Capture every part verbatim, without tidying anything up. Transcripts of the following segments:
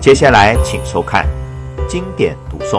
接下来请收看经典读诵。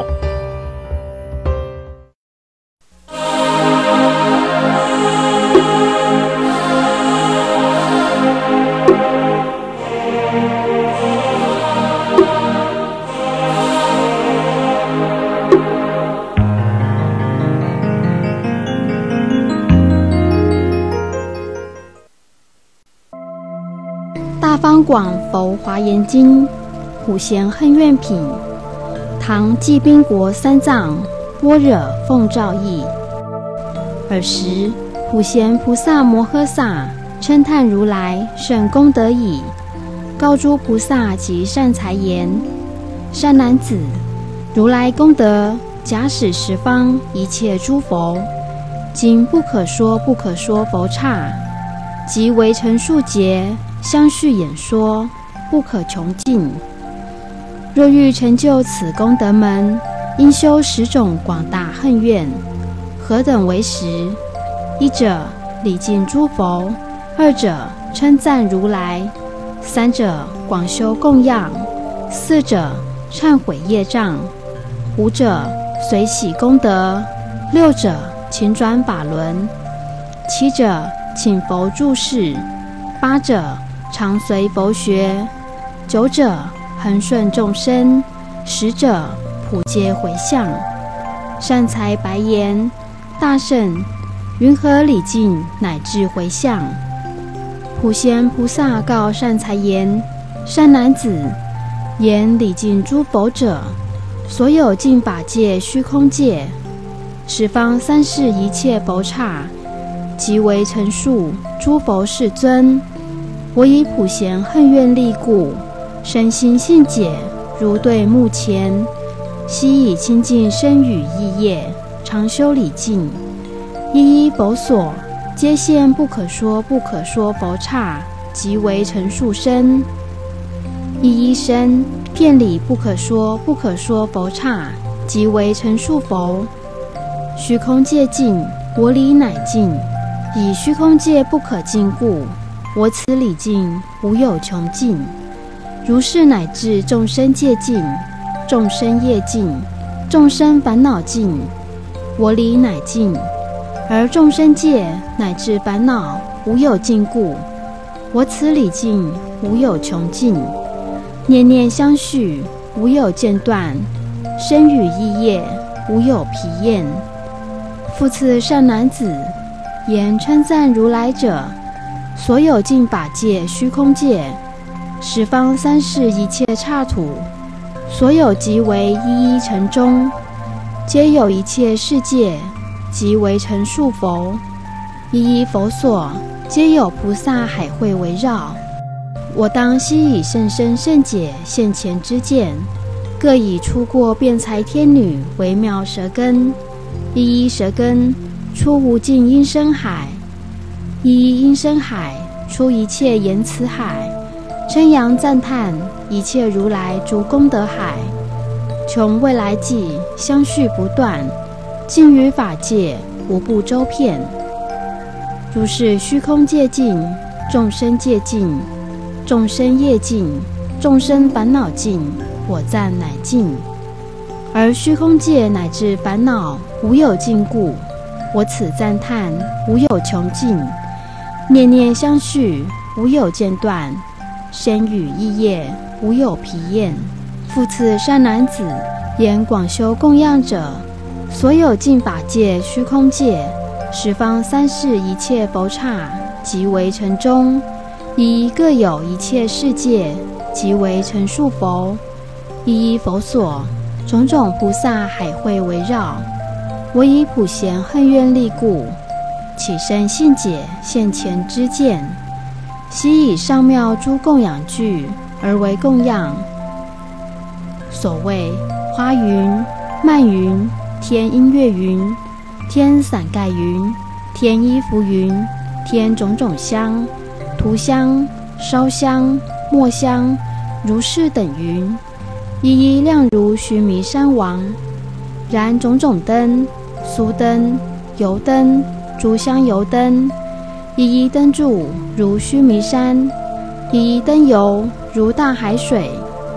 大方广佛华严经普贤恨愿品，唐济宾国三藏般若奉诏译。尔时普贤菩萨摩诃萨称叹如来甚功德已，告诸菩萨及善财言：善男子，如来功德假使十方一切诸佛，今不可说不可说佛刹，即为陈数劫相续演说，不可穷尽。若欲成就此功德门，应修十种广大恨愿。何等为十？一者礼敬诸佛，二者称赞如来，三者广修供养，四者忏悔业障，五者随喜功德，六者勤转法轮，七者请佛住世，八者常随佛学，九者恒顺众生，十者普皆回向。善财白言：大圣，云何礼敬乃至回向？普贤菩萨告善财言：善男子，言礼敬诸佛者，所有净法界虚空界，十方三世一切佛刹，即为陈述诸佛世尊。我以普贤恨愿力故，身心信解，如对目前，悉以清净身语意业，常修礼敬，一一佛所，皆现不可说不可说佛刹，即为陈述身。一一身遍礼不可说不可说佛刹，即为陈述佛。虚空界尽，我礼乃尽，以虚空界不可尽故，我此礼敬无有穷尽。如是乃至众生界尽，众生业尽，众生烦恼尽，我礼乃尽。而众生界乃至烦恼无有尽故，我此礼敬无有穷尽。念念相续，无有间断，身语意业无有疲厌。复次善男子，言称赞如来者，所有净法界虚空界，十方三世一切刹土，所有即为一一城中，皆有一切世界，即为陈述佛。一一佛所，皆有菩萨海会围绕。我当悉以甚深甚解现前之见，各以出过辩才天女微妙舌根。一一舌根出无尽音声海，一一音声海出一切言辞海，称扬赞叹一切如来诸功德海，穷未来际相续不断，尽于法界无不周遍。如是虚空界尽，众生界尽，众生业尽，众生烦恼尽，我赞乃尽。而虚空界乃至烦恼无有尽故，我此赞叹无有穷尽。念念相续，无有间断，身语意业无有疲厌。复次善男子，言广修供养者，所有净法界虚空界，十方三世一切佛刹，即为城中，一一各有一切世界，即为陈述佛。一一佛所，种种菩萨海会围绕。我以普贤恨愿力故，起身信解现前之见，悉以上妙诸供养具而为供养。所谓花云、漫云、天音乐云、天伞盖云、天衣服云、天种种香、涂香、烧香、墨香，如是等云，一一亮如须弥山王。然种种灯、酥灯、油灯、诸香油灯，一一灯柱如须弥山，一一灯油如大海水。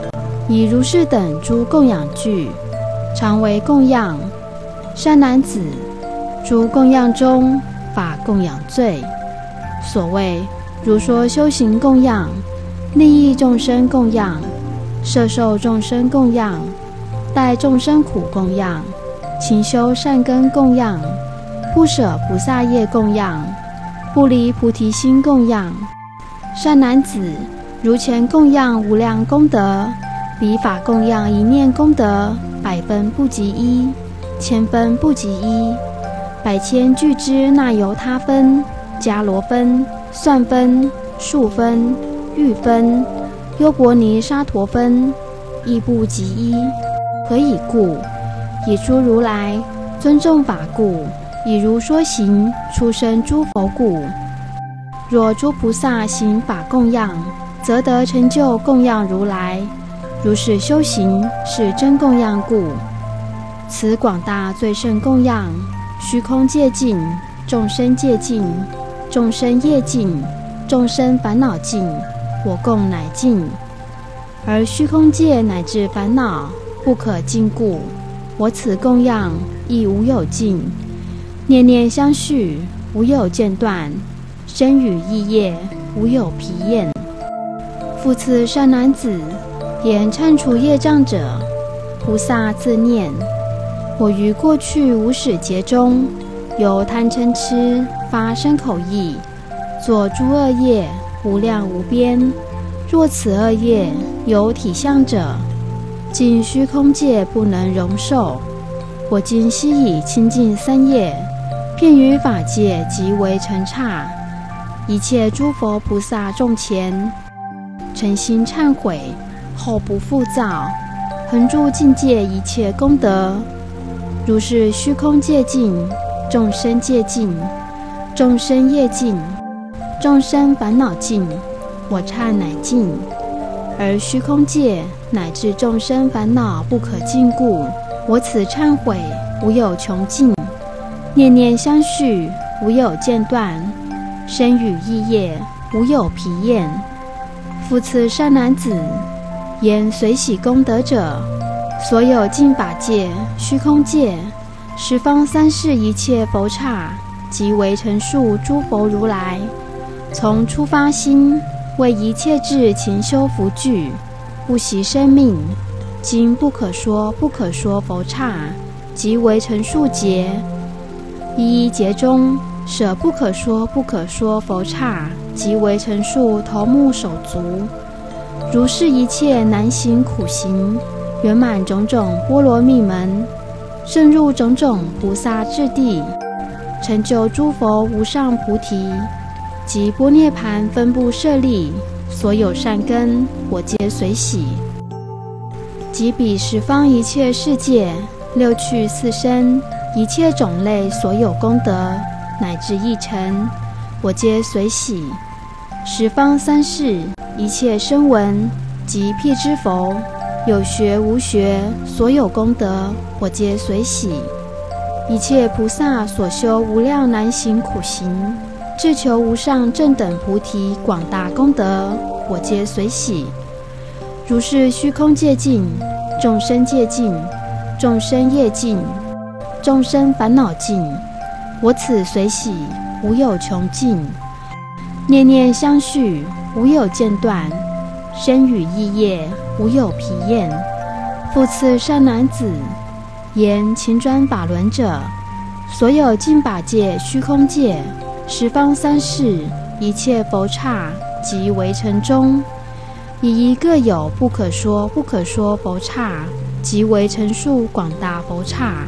以如是等诸供养具，常为供养。善男子，诸供养中，法供养最。所谓如说修行供养、利益众生供养、摄受众生供养、待众生苦供养、勤修善根供养、不舍菩萨业供养、不离菩提心供养。善男子，如前供养无量功德，彼法供养一念功德，百分不及一，千分不及一，百千俱胝那由他分、迦罗分、算分、数分、喻分、优婆尼沙陀分，亦不及一。何以故？以诸如来尊重法故，以如说行出生诸佛故。若诸菩萨行法供养，则得成就供养如来。如是修行是真供养故。此广大最胜供养，虚空界尽，众生界尽，众生业尽，众生烦恼尽，我共乃尽。而虚空界乃至烦恼不可尽故，我此供养亦无有尽，念念相续，无有间断，身语意业无有疲厌。复次善男子，言忏除业障者，菩萨自念：我于过去无始劫中，由贪嗔痴发身口意，作诸恶业，无量无边。若此恶业有体相者，尽虚空界不能容受。我今悉以清净三业，遍于法界即为尘刹。一切诸佛菩萨众前，诚心忏悔，后不复造，恒住境界一切功德。如是虚空界尽，众生界尽，众生业尽，众生烦恼尽，我刹乃尽。而虚空界乃至众生烦恼不可尽故，我此忏悔无有穷尽，念念相续无有间断，身语意业无有疲厌。复次善男子，言随喜功德者，所有尽法界、虚空界、十方三世一切佛刹，即为陈述诸佛如来，从初发心，为一切智勤修福具，不惜生命，今不可说不可说佛刹，即为陈述劫。一一劫中，舍不可说不可说佛刹，即为陈述头目手足。如是一切难行苦行，圆满种种波罗蜜门，深入种种菩萨智地，成就诸佛无上菩提，及般涅盘分布舍利，所有善根我皆随喜。及彼十方一切世界，六趣四身，一切种类所有功德，乃至一尘，我皆随喜。十方三世一切声闻及辟支佛，有学无学，所有功德我皆随喜。一切菩萨所修无量难行苦行，至求无上正等菩提广大功德，我皆随喜。如是虚空界尽，众生界尽，众生业尽，众生烦恼尽，我此随喜无有穷尽，念念相续无有间断，身语意业无有疲厌。复次善男子，言勤转法轮者，所有尽法界、虚空界、十方三世一切佛刹，即为城中，一一各有不可说不可说佛刹，即为陈述广大佛刹。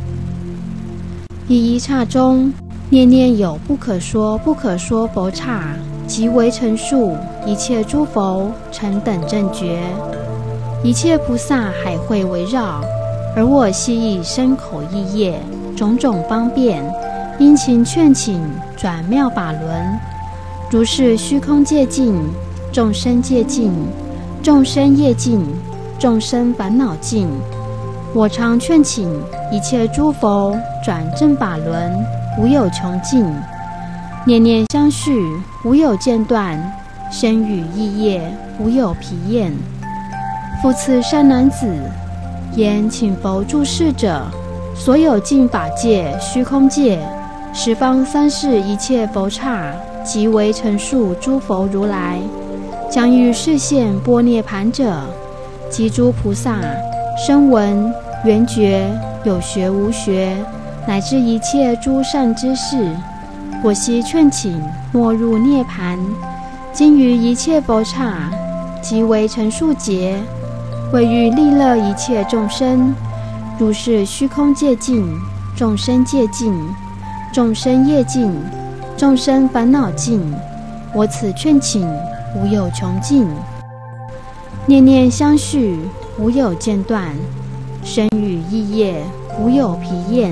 一一刹中，念念有不可说不可说佛刹，即为陈述一切诸佛成等正觉，一切菩萨海会围绕，而我悉以身口意业种种方便，殷勤劝请转妙法轮。如是虚空界尽，众生界尽，众生业尽，众生烦恼尽，我常劝请一切诸佛转正法轮，无有穷尽，念念相续无有间断，身语意业无有疲厌。 复次善男子，言请佛住世者，所有尽法界、虚空界、十方三世一切佛刹，即为陈述诸佛如来，将于示现般涅盘者，及诸菩萨、声闻、缘觉、有学无学，乃至一切诸善知识，我悉劝请莫入涅盘，今于一切佛刹，即为陈述劫，为欲利乐一切众生，如是虚空界尽，众生界尽，众生业尽，众生烦恼尽，我此劝请无有穷尽，念念相续无有间断，身语意业无有疲厌。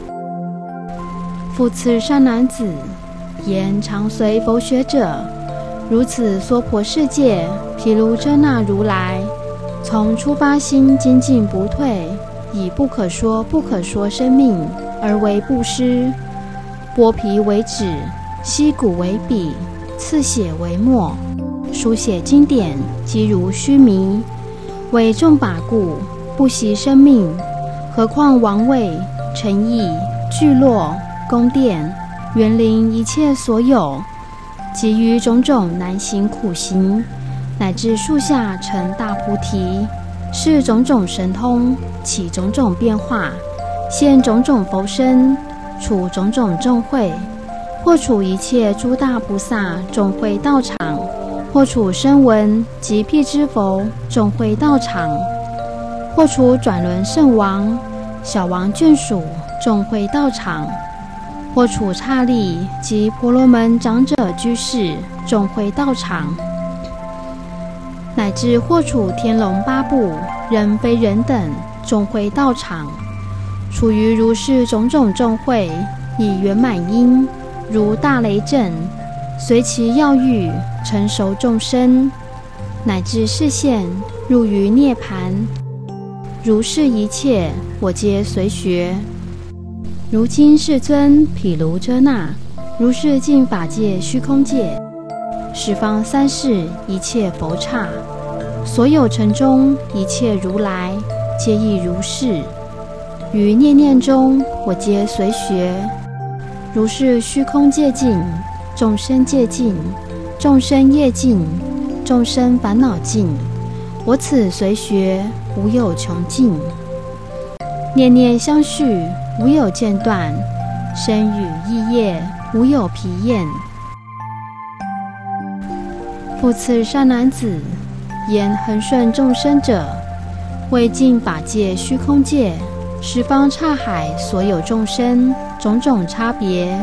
复次善男子，言常随佛学者，如此娑婆世界，毗卢遮那如来，从初发心精进不退，以不可说不可说生命而为布施，剥皮为纸，析骨为笔，刺血为墨，书写经典，即如须弥，为众法故，不惜生命，何况王位、城邑、聚落、宫殿、园林一切所有，及于种种难行苦行，乃至树下成大菩提，是种种神通，起种种变化，现种种佛身，处种种众会，或处一切诸大菩萨众会道场，或处声闻及辟支佛众会道场，或处转轮圣王、小王眷属众会道场，或处刹利及婆罗门长者居士众会道场，乃至或处天龙八部、人非人等众会道场，处于如是种种众会，以圆满因，如大雷震，随其要欲，成熟众生，乃至示现入于涅盘。如是一切，我皆随学。如今世尊毗卢遮那，如是尽法界、虚空界、十方三世一切佛刹，所有城中一切如来，皆亦如是。于念念中，我皆随学。如是虚空界尽，众生界尽，众生业尽，众生烦恼尽，我此随学无有穷尽。念念相续无有间断，身语意业无有疲厌。复次善男子，言恒顺众生者，为尽法界、虚空界、十方刹海所有众生种种差别，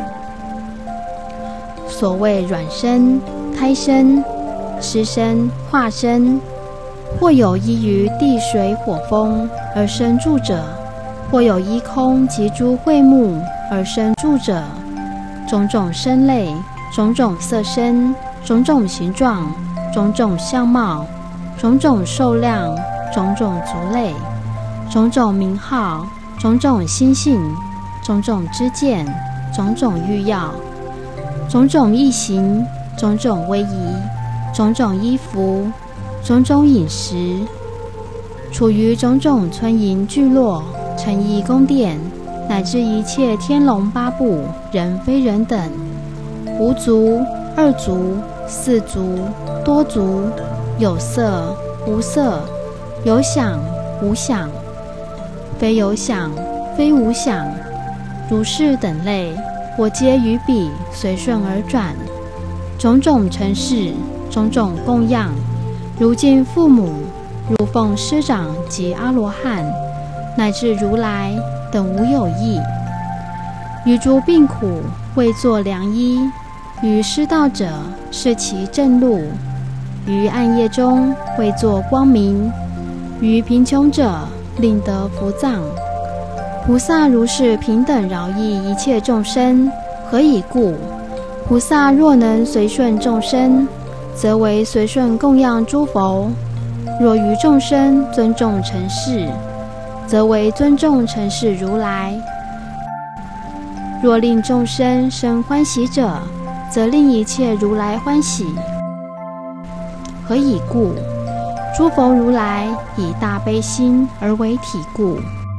所谓卵生、胎生、湿生、化生，或有依于地水火风而生住者，或有依空及诸会目而生住者，种种身类，种种色身，种种形状，种种相貌，种种寿量，种种族类，种种名号，种种心性，种种知见，种种欲要，种种异形，种种威仪，种种衣服，种种饮食，处于种种村营聚落、城邑宫殿，乃至一切天龙八部、人非人等，无足、二足、四足、多足，有色、无色，有想、无想，非有想、非无想，如是等类，我皆于彼随顺而转，种种尘世，种种供养，如敬父母，如奉师长及阿罗汉，乃至如来等无有异。于诸病苦为作良医，于失道者示其正路，于暗夜中为作光明，于贫穷者令得福藏。菩萨如是平等饶益一切众生，何以故？菩萨若能随顺众生，则为随顺供养诸佛；若于众生尊重尘世，则为尊重尘世如来；若令众生生欢喜者，则令一切如来欢喜。何以故？ 诸佛如来以大悲心而为体故，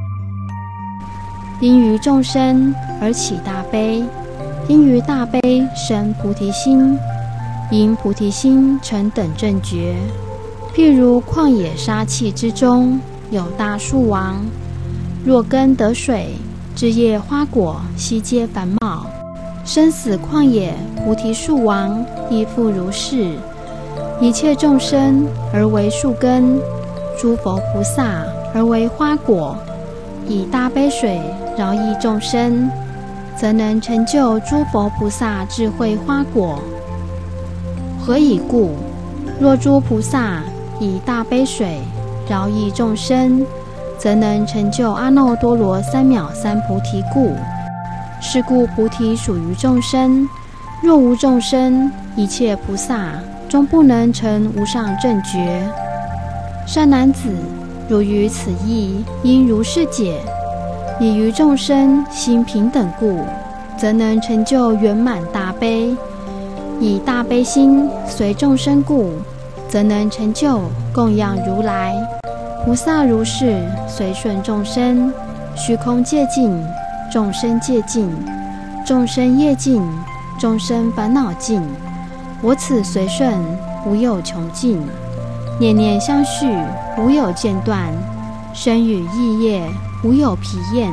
因于众生而起大悲，因于大悲生菩提心，因菩提心成等正觉。譬如旷野沙碛之中有大树王，若根得水，枝叶花果悉皆繁茂。生死旷野菩提树王亦复如是。一切众生而为树根，诸佛菩萨而为花果，以大悲水饶益众生，则能成就诸佛菩萨智慧花果。何以故？若诸菩萨以大悲水饶益众生，则能成就阿耨多罗三藐三菩提故。是故菩提属于众生，若无众生，一切菩萨终不能成无上正觉。善男子，汝于此义应如是解。以于众生心平等故，则能成就圆满大悲。以大悲心随众生故，则能成就供养如来。菩萨如是随顺众生，虚空界尽，众生界尽，众生业尽，众生烦恼尽。我此随顺无有穷尽，念念相续无有间断，身语意业无有疲厌。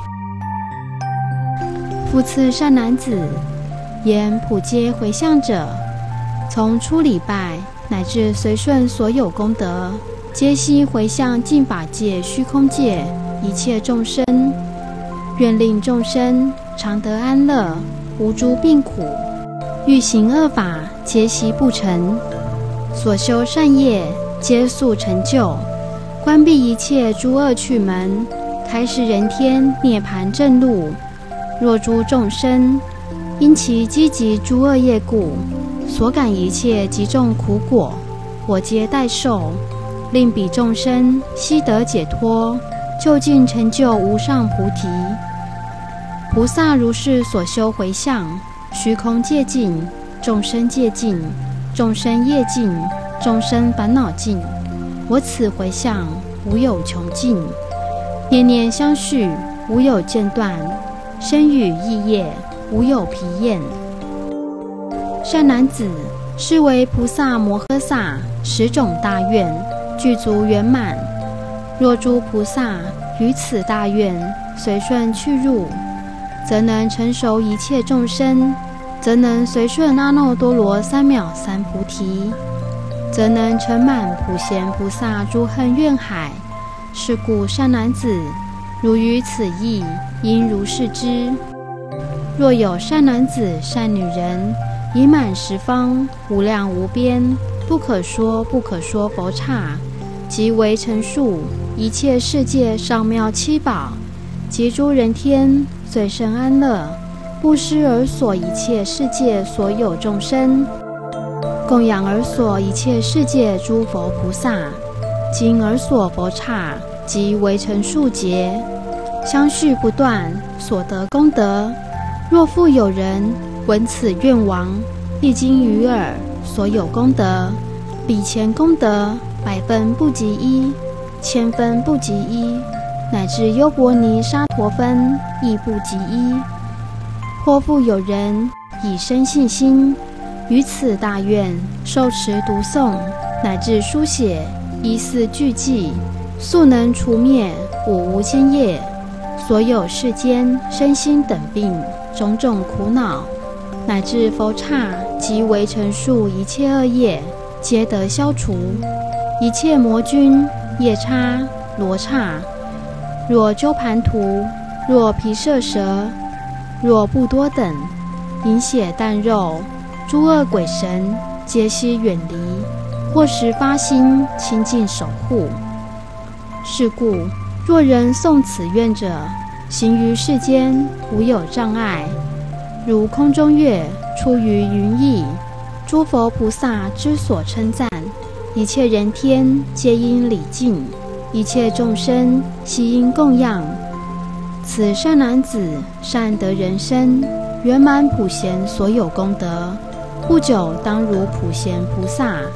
复次善男子，言普皆回向者，从初礼拜乃至随顺所有功德，皆悉回向尽法界虚空界一切众生，愿令众生常得安乐，无诸病苦。欲行恶法，皆悉不成；所修善业，皆速成就。关闭一切诸恶趣门，开示人天涅槃正路。若诸众生因其积集诸恶业故，所感一切极重苦果，我皆代受，令彼众生悉得解脱，究竟成就无上菩提。菩萨如是所修回向，虚空界尽，众生界尽，众生业尽，众生烦恼尽。我此回向无有穷尽，念念相续无有间断，身语意业无有疲厌。善男子，是为菩萨摩诃萨十种大愿具足圆满。若诸菩萨于此大愿随顺去入，则能成熟一切众生，则能随顺阿耨多罗三藐三菩提，则能成满普贤菩萨诸恨愿海。是故善男子，汝于此义应如是知。若有善男子善女人，已满十方无量无边不可说不可说佛刹，即为陈述一切世界上妙七宝，及诸人天最生安乐，布施而所一切世界所有众生，供养而所一切世界诸佛菩萨，今而所佛刹，即为陈数劫，相续不断，所得功德。若复有人闻此愿王，一经于耳，所有功德，比前功德百分不及一，千分不及一，乃至优婆尼沙陀分亦不及一。或复有人以生信心，于此大愿受持读诵，乃至书写依次俱记，速能除灭五无间业，所有世间身心等病种种苦恼，乃至佛刹及为陈述一切恶业，皆得消除。一切魔君、夜叉、罗刹，若鸠盘荼，若毗舍蛇，若不多等，饮血啖肉，诸恶鬼神，皆悉远离，或时发心亲近守护。是故，若人诵此愿者，行于世间无有障碍，如空中月出于云翳，诸佛菩萨之所称赞，一切人天皆应礼敬，一切众生悉应供养。此善男子善得人身，圆满普贤所有功德，不久当如普贤菩萨，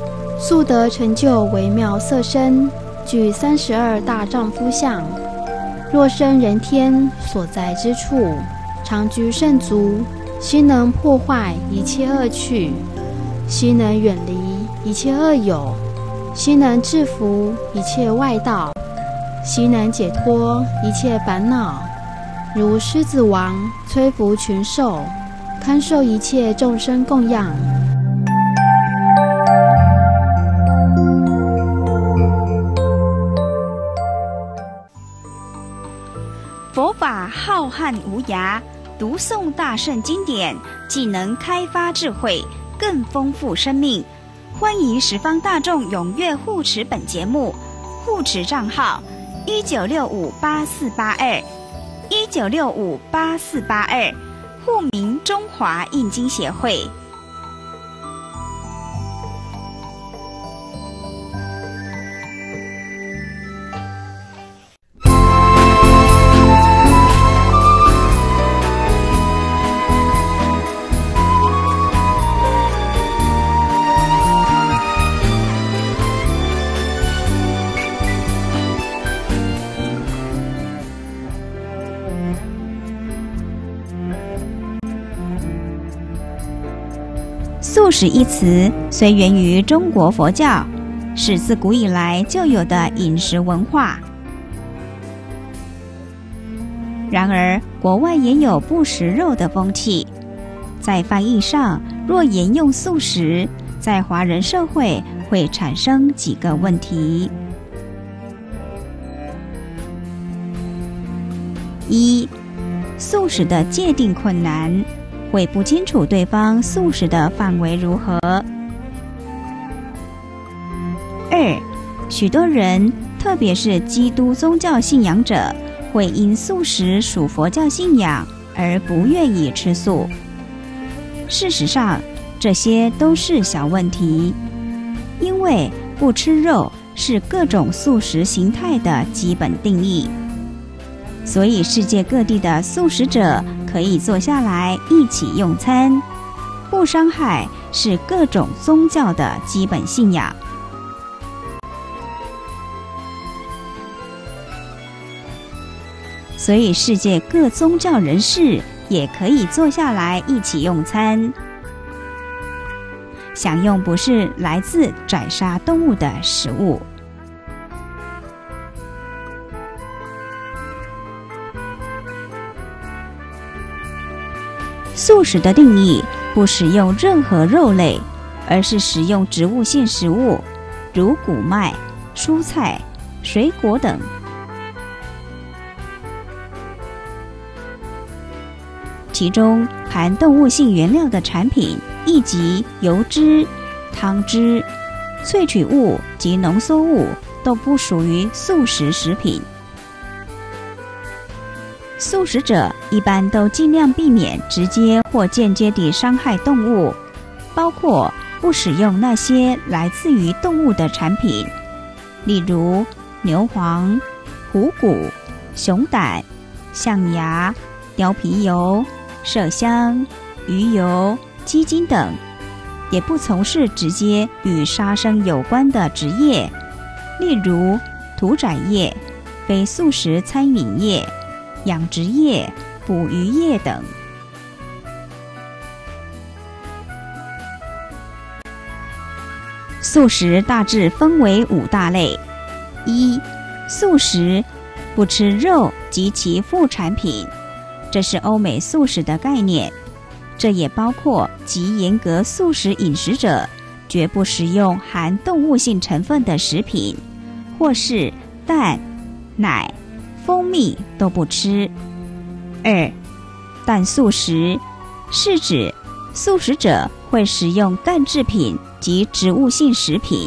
素得成就微妙色身，具三十二大丈夫相。若生人天所在之处，常居圣足，悉能破坏一切恶趣，悉能远离一切恶友，悉能制服一切外道，悉能解脱一切烦恼。如狮子王摧伏群兽，堪受一切众生供养。 佛法浩瀚无涯，读诵大圣经典，既能开发智慧，更丰富生命。欢迎十方大众踊跃护持本节目，护持账号一九六五八四八二一九六五八四八二，户名中华印经协会。素食一词虽源于中国佛教，是自古以来就有的饮食文化。然而，国外也有不食肉的风气。在翻译上，若沿用素食，在华人社会会产生几个问题：一、素食的界定困难，会不清楚对方素食的范围如何。二、许多人，特别是基督宗教信仰者，会因素食属佛教信仰而不愿意吃素。事实上，这些都是小问题，因为不吃肉是各种素食形态的基本定义。所以世界各地的素食者可以坐下来一起用餐，不伤害是各种宗教的基本信仰。所以世界各宗教人士也可以坐下来一起用餐，享用不是来自宰杀动物的食物。素食的定义不使用任何肉类，而是食用植物性食物，如谷麦、蔬菜、水果等。其中含动物性原料的产品，亦即油脂、汤汁、萃取物及浓缩物，都不属于素食食品。素食者一般都尽量避免直接或间接地伤害动物，包括不使用那些来自于动物的产品，例如牛黄、虎骨、熊胆、象牙、貂皮油、麝香、鱼油、鸡精等，也不从事直接与杀生有关的职业，例如屠宰业、非素食餐饮业、养殖业、捕鱼业等。素食大致分为五大类：一、素食，不吃肉及其副产品，这是欧美素食的概念，这也包括极严格素食饮食者，绝不食用含动物性成分的食品，或是蛋、奶、蜂蜜都不吃。二、蛋素食，是指素食者会食用蛋制品及植物性食品。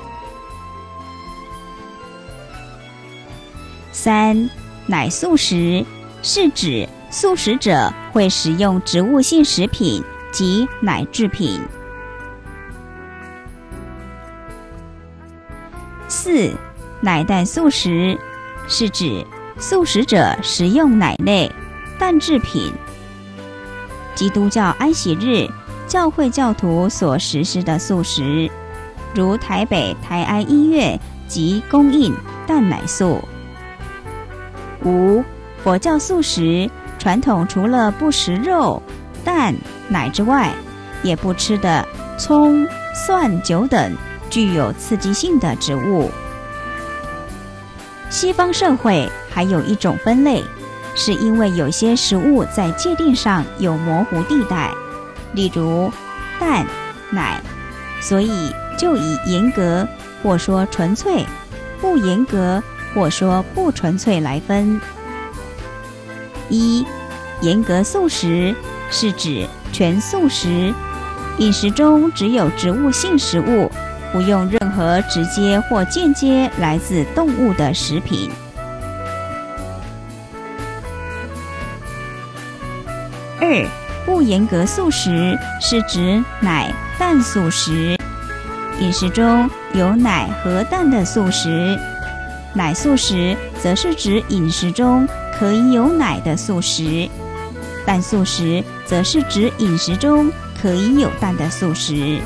三、奶素食，是指素食者会食用植物性食品及奶制品。四、奶蛋素食，是指素食者食用奶类、蛋制品。基督教安息日，教会教徒所实施的素食， 如台北台安医院即供应蛋奶素。五、佛教素食传统除了不食肉、蛋、奶之外，也不吃的葱、蒜、酒等具有刺激性的植物。西方社会还有一种分类，是因为有些食物在界定上有模糊地带，例如蛋、奶，所以就以严格或说纯粹、不严格或说不纯粹来分。一、严格素食是指全素食，饮食中只有植物性食物，不用任何直接或间接来自动物的食品。二、不严格素食是指奶蛋素食，饮食中有奶和蛋的素食。奶素食则是指饮食中可以有奶的素食，蛋素食则是指饮食中可以有蛋的素食。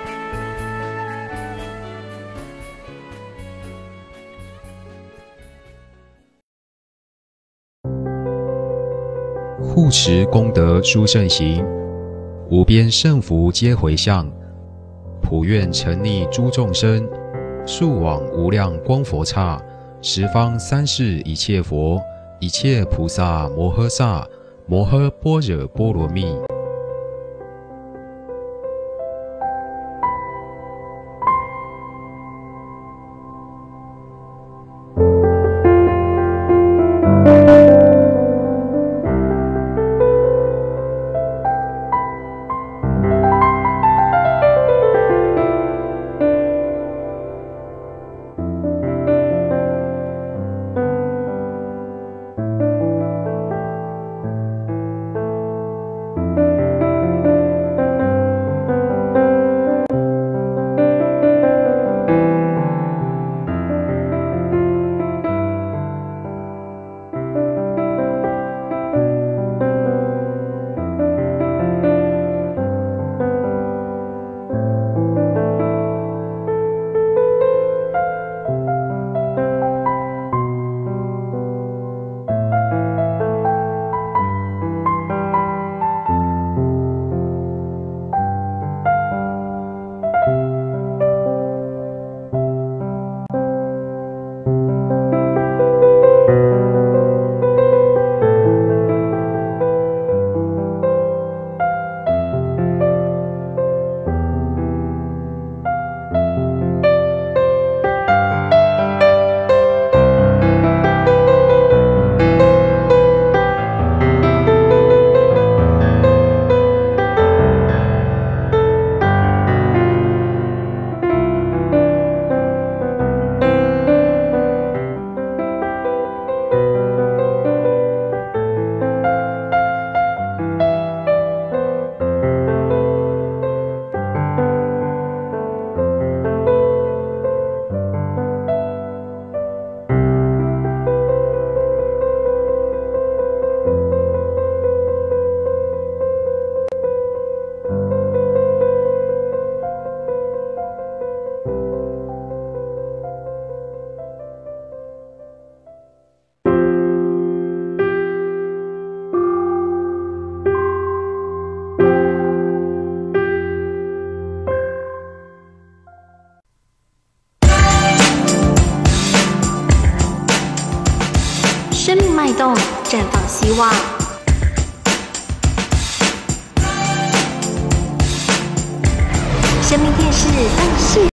护持功德殊胜行，无边胜福皆回向，普愿沉溺诸众生，速往无量光佛刹，十方三世一切佛，一切菩萨摩诃萨，摩诃般若波罗蜜。 生命脉动，绽放希望。生命电视向世